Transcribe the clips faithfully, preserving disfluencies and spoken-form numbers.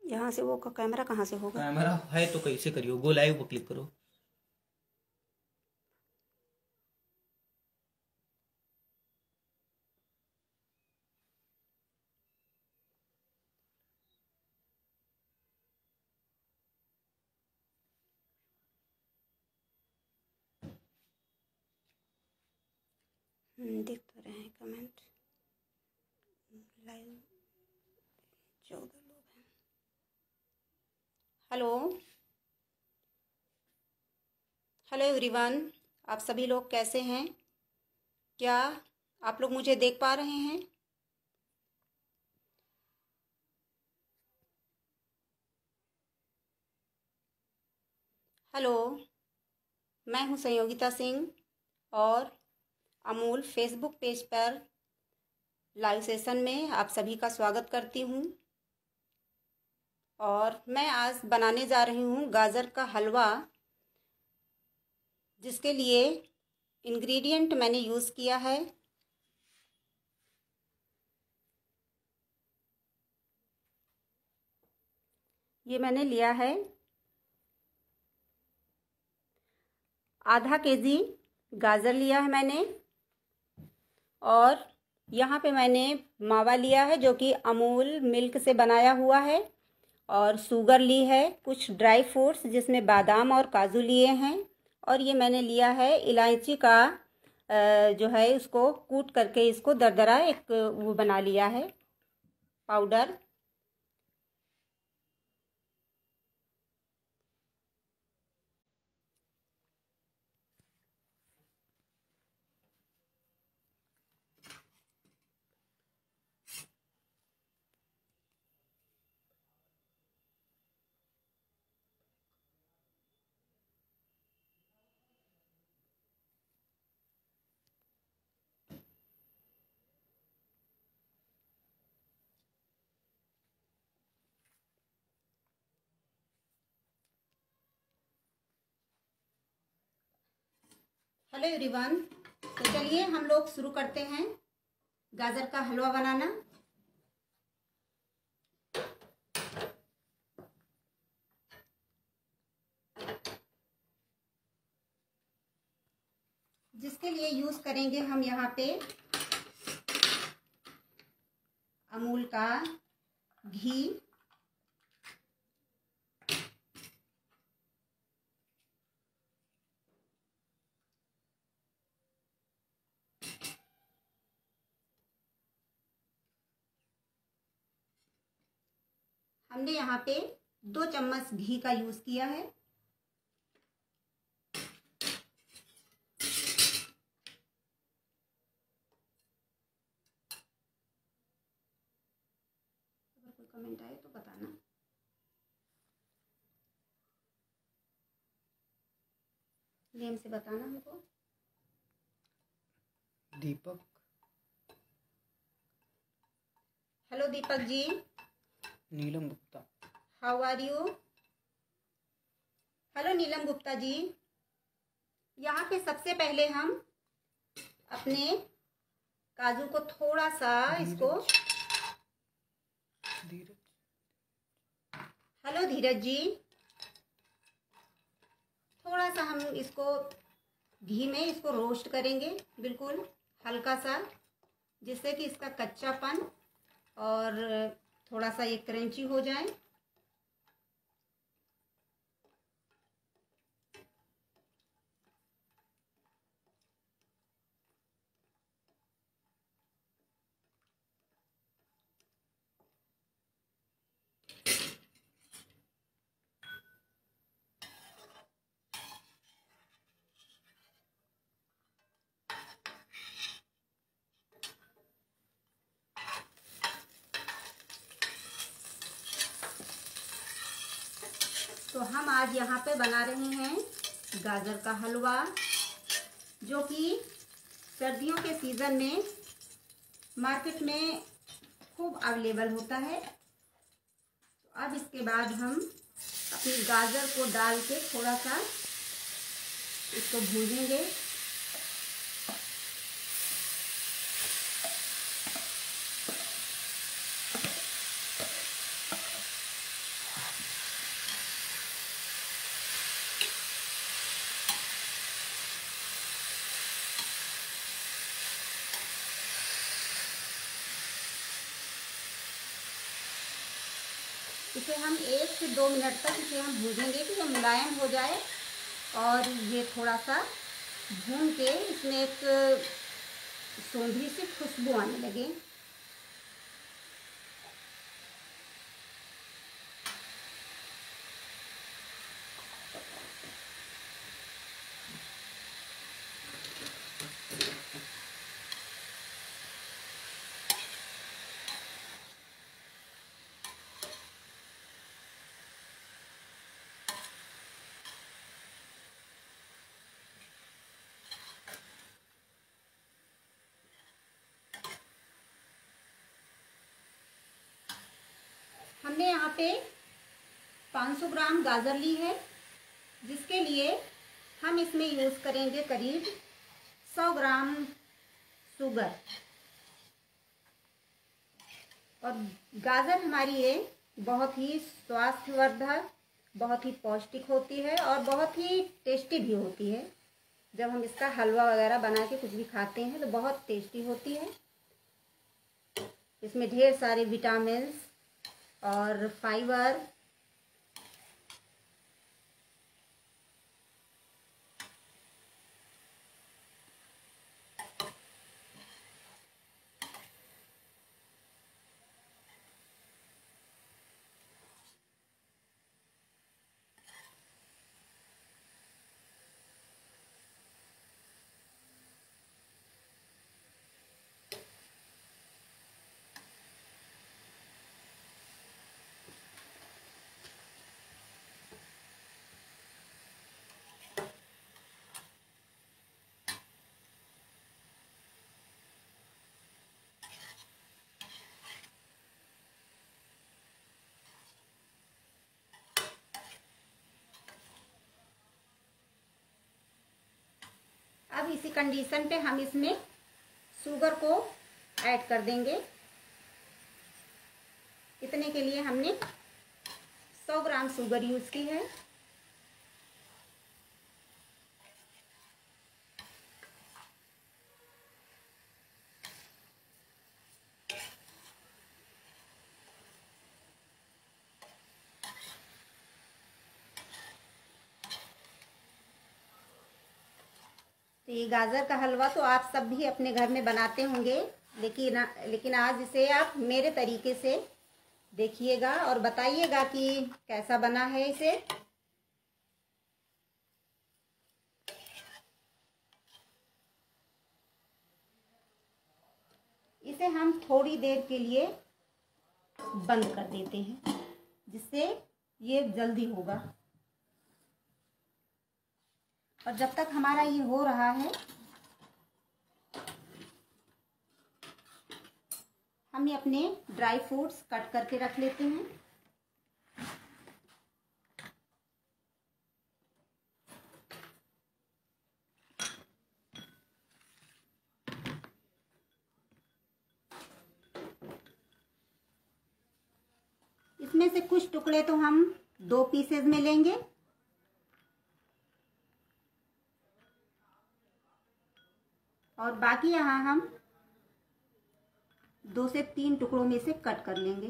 यहाँ से वो कैमरा कहाँ से होगा? कैमरा है तो कैसे करियो? गो लाइव पर क्लिक करो। देख तो रहे हैं कमेंट। लाइव चौदह लोग हैं। हेलो हेलो एवरीवन, आप सभी लोग कैसे हैं? क्या आप लोग मुझे देख पा रहे हैं? हेलो, मैं हूं संयोगिता सिंह और अमूल फेसबुक पेज पर लाइव सेशन में आप सभी का स्वागत करती हूं। और मैं आज बनाने जा रही हूं गाजर का हलवा, जिसके लिए इंग्रेडिएंट मैंने यूज़ किया है ये मैंने लिया है आधा केजी गाजर लिया है मैंने। और यहाँ पे मैंने मावा लिया है जो कि अमूल मिल्क से बनाया हुआ है। और शुगर ली है, कुछ ड्राई फ्रूट्स जिसमें बादाम और काजू लिए हैं। और ये मैंने लिया है इलायची का जो है उसको कूट करके इसको दरदरा एक वो बना लिया है पाउडर। हेलो एवरीवन, तो चलिए हम लोग शुरू करते हैं गाजर का हलवा बनाना। जिसके लिए यूज करेंगे हम यहाँ पे अमूल का घी, हमने यहाँ पे दो चम्मच घी का यूज किया है। अगर कोई कमेंट आए तो बताना। नेम से बताना हमको। Deepak. Hello Deepak ji. Neelam Gupta. How are you? Hello Neelam Gupta ji. यहाँ पे सबसे पहले हम अपने काजू को थोड़ा सा इसको, धीरज। हेलो धीरज जी, थोड़ा सा हम इसको घी में इसको रोस्ट करेंगे, बिल्कुल हल्का सा, जिससे कि इसका कच्चापन और थोड़ा सा ये क्रंची हो जाए। तो हम आज यहाँ पे बना रहे हैं गाजर का हलवा, जो कि सर्दियों के सीज़न में मार्केट में खूब अवेलेबल होता है। तो अब इसके बाद हम अपनी गाजर को डाल के थोड़ा सा इसको भूनेंगे। इसे हम एक से दो मिनट तक इसे हम भूनेंगे कि ये मुलायम हो जाए और ये थोड़ा सा भून के इसमें एक सौंधी सी खुशबू आने लगे। हमने यहाँ पे पाँच सौ ग्राम गाजर ली है, जिसके लिए हम इसमें यूज़ करेंगे करीब सौ ग्राम शुगर। और गाजर हमारी ये बहुत ही स्वास्थ्यवर्धक, बहुत ही पौष्टिक होती है और बहुत ही टेस्टी भी होती है। जब हम इसका हलवा वगैरह बना के कुछ भी खाते हैं तो बहुत टेस्टी होती है। इसमें ढेर सारे विटामिन्स और फाइबर अब इसी कंडीशन पे हम इसमें शुगर को ऐड कर देंगे। इतने के लिए हमने सौ ग्राम शुगर यूज़ की है। तो ये गाजर का हलवा तो आप सब भी अपने घर में बनाते होंगे, लेकिन लेकिन आज इसे आप मेरे तरीके से देखिएगा और बताइएगा कि कैसा बना है इसे। इसे हम थोड़ी देर के लिए बंद कर देते हैं, जिससे ये जल्दी होगा। और जब तक हमारा ये हो रहा है, हम ये अपने ड्राई फ्रूट्स कट करके रख लेते हैं। इसमें से कुछ टुकड़े तो हम दो पीसेज में लेंगे और बाकी यहाँ हम दो से तीन टुकड़ों में से कट कर लेंगे।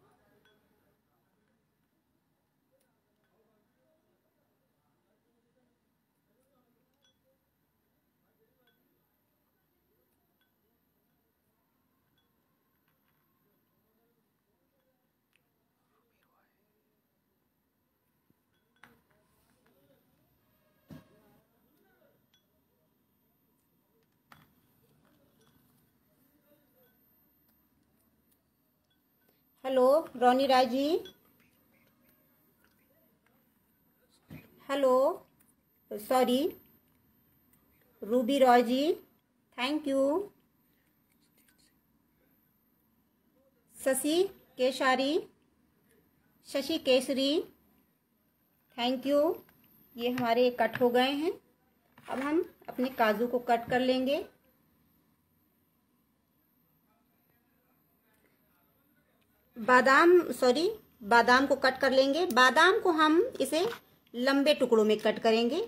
Hello Roni Rai ji, hello sorry Ruby Roy ji, thank you. Shashi Keshari, Shashi Kesari, thank you. ये हमारे कट हो गए हैं। अब हम अपने काजू को कट कर लेंगे। बादाम सॉरी बादाम को कट कर लेंगे। बादाम को हम इसे लंबे टुकड़ों में कट करेंगे।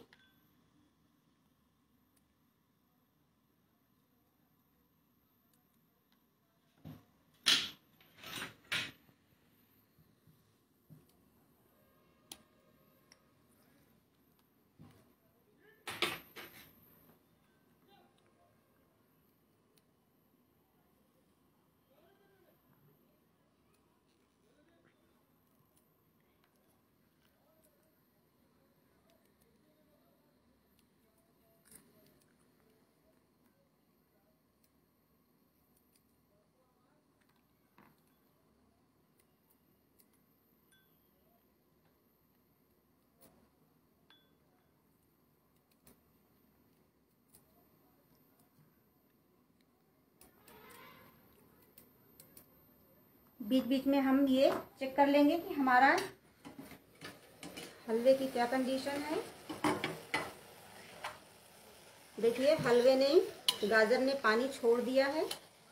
बीच बीच में हम ये चेक कर लेंगे कि हमारा हलवे की क्या कंडीशन है। देखिए हलवे ने, गाजर ने पानी छोड़ दिया है।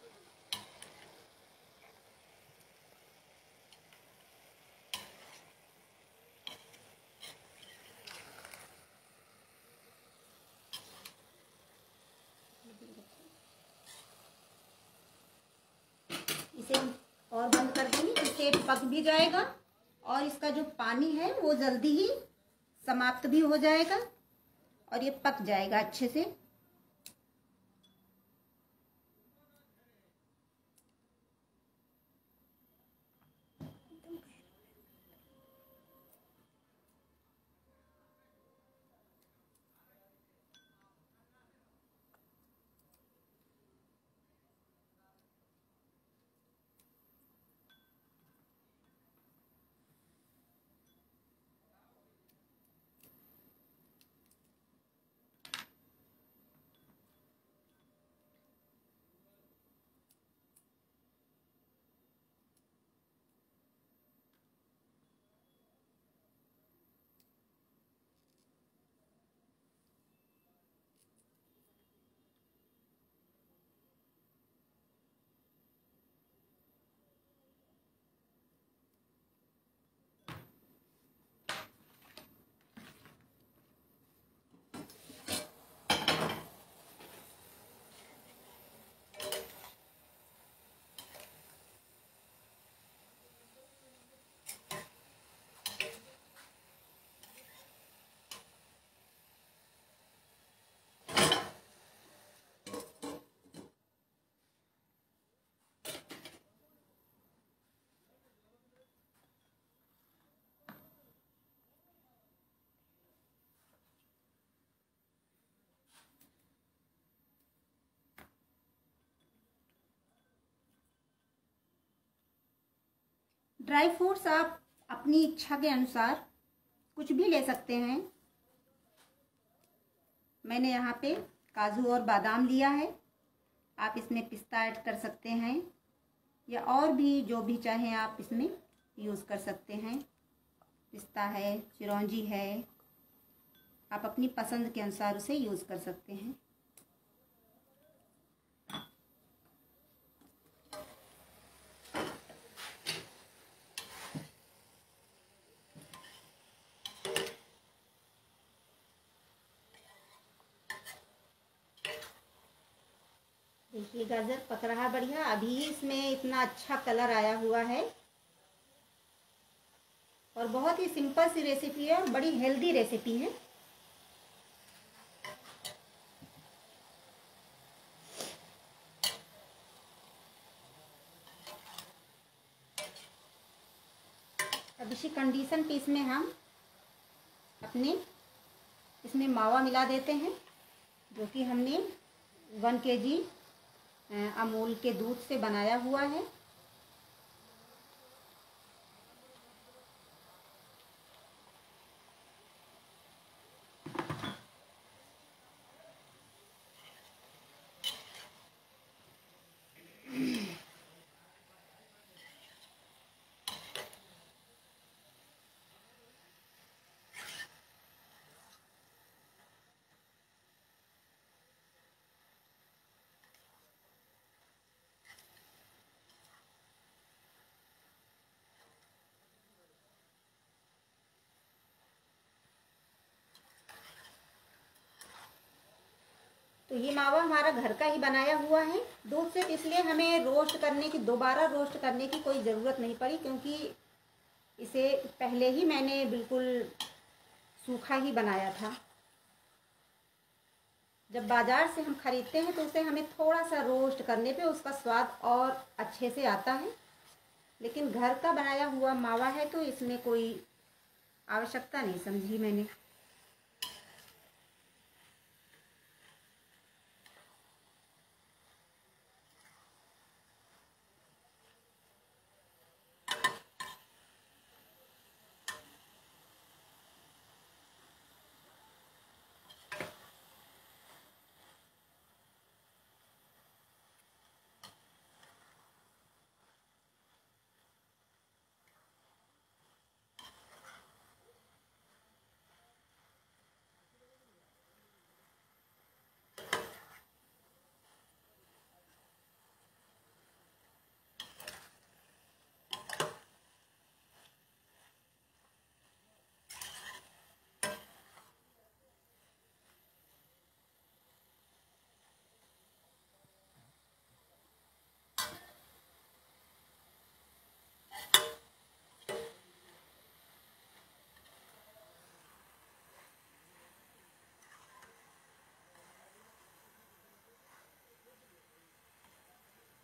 इसे और बंद कर देंगे, इससे पक भी जाएगा और इसका जो पानी है वो जल्दी ही समाप्त भी हो जाएगा और ये पक जाएगा अच्छे से। ड्राई फ्रूट्स आप अपनी इच्छा के अनुसार कुछ भी ले सकते हैं। मैंने यहाँ पे काजू और बादाम लिया है, आप इसमें पिस्ता ऐड कर सकते हैं या और भी जो भी चाहें आप इसमें यूज़ कर सकते हैं। पिस्ता है, चिरौंजी है, आप अपनी पसंद के अनुसार उसे यूज़ कर सकते हैं। देखिए गाजर पक रहा बढ़िया, अभी इसमें इतना अच्छा कलर आया हुआ है और बहुत ही सिंपल सी रेसिपी है और बड़ी हेल्दी रेसिपी है। अब इसी कंडीशन पे इसमें हम अपने इसमें मावा मिला देते हैं, जो कि हमने वन केजी अमूल के दूध से बनाया हुआ है। तो ये मावा हमारा घर का ही बनाया हुआ है दूध से, इसलिए हमें रोस्ट करने की, दोबारा रोस्ट करने की कोई ज़रूरत नहीं पड़ी, क्योंकि इसे पहले ही मैंने बिल्कुल सूखा ही बनाया था। जब बाज़ार से हम ख़रीदते हैं तो उसे हमें थोड़ा सा रोस्ट करने पे उसका स्वाद और अच्छे से आता है, लेकिन घर का बनाया हुआ मावा है तो इसमें कोई आवश्यकता नहीं समझी मैंने।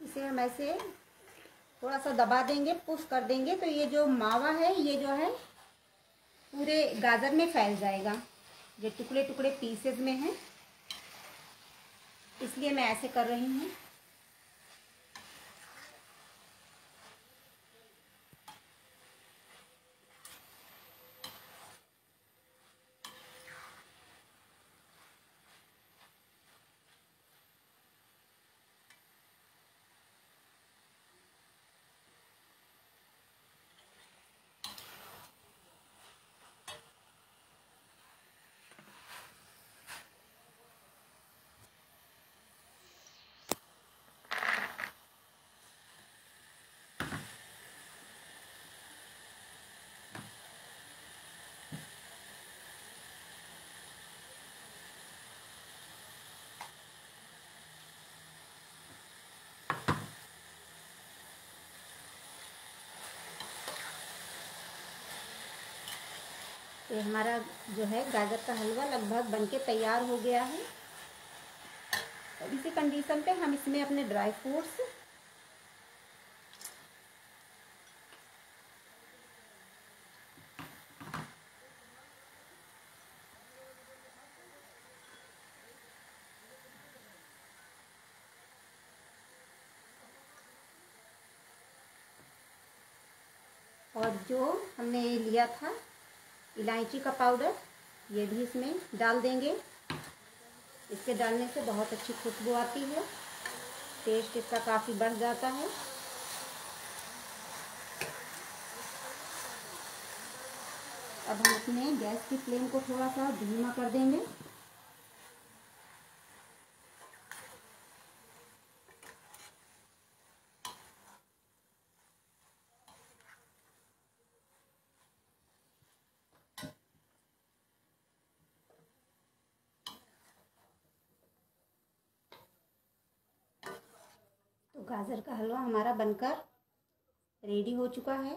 इसे हम ऐसे थोड़ा सा दबा देंगे, पुश कर देंगे तो ये जो मावा है ये जो है पूरे गाजर में फैल जाएगा। ये टुकड़े टुकड़े पीसेस में है, इसलिए मैं ऐसे कर रही हूँ। ये हमारा जो है गाजर का हलवा लगभग बनके तैयार हो गया है। अब इसी कंडीशन पे हम इसमें अपने ड्राई फ्रूट्स और जो हमने लिया था इलायची का पाउडर, ये भी इसमें डाल देंगे। इसके डालने से बहुत अच्छी खुशबू आती है, टेस्ट इसका काफ़ी बढ़ जाता है। अब हम अपने गैस की फ्लेम को थोड़ा सा धीमा कर देंगे। तो गाजर का हलवा हमारा बनकर रेडी हो चुका है।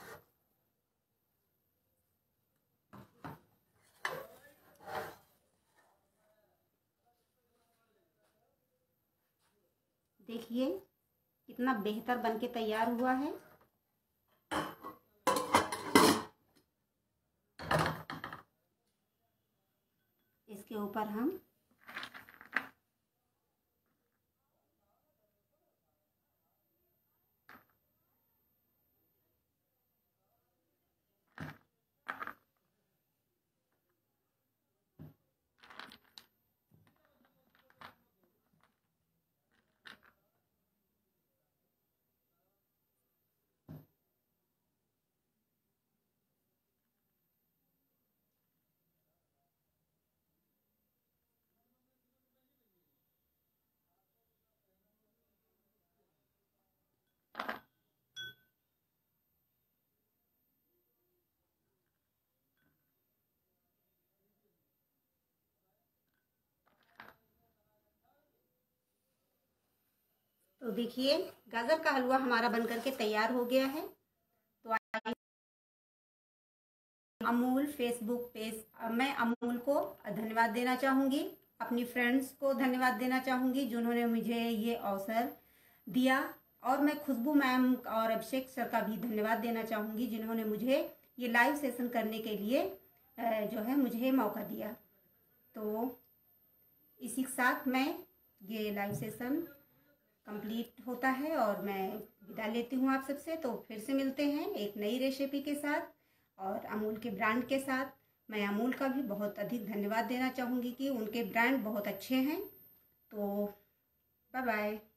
देखिए कितना बेहतर बनके तैयार हुआ है। इसके ऊपर हम तो देखिए गाजर का हलवा हमारा बनकर के तैयार हो गया है। तो अमूल फेसबुक पेज, मैं अमूल को धन्यवाद देना चाहूँगी, अपनी फ्रेंड्स को धन्यवाद देना चाहूँगी जिन्होंने मुझे ये अवसर दिया, और मैं खुशबू मैम और अभिषेक सर का भी धन्यवाद देना चाहूँगी जिन्होंने मुझे ये लाइव सेशन करने के लिए जो है मुझे मौका दिया। तो इसी के साथ मैं ये लाइव सेशन कंप्लीट होता है और मैं विदा लेती हूँ आप सबसे। तो फिर से मिलते हैं एक नई रेसिपी के साथ और अमूल के ब्रांड के साथ। मैं अमूल का भी बहुत अधिक धन्यवाद देना चाहूँगी कि उनके ब्रांड बहुत अच्छे हैं। तो बाय बाय।